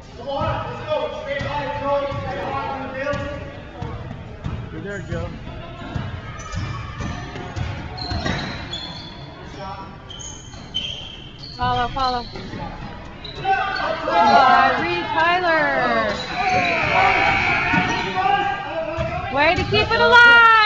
Come on, let's go. Straight line, Joey. Straight line on the field. You're there, Joe. Follow, follow. Reed Tyler. Way to keep it alive.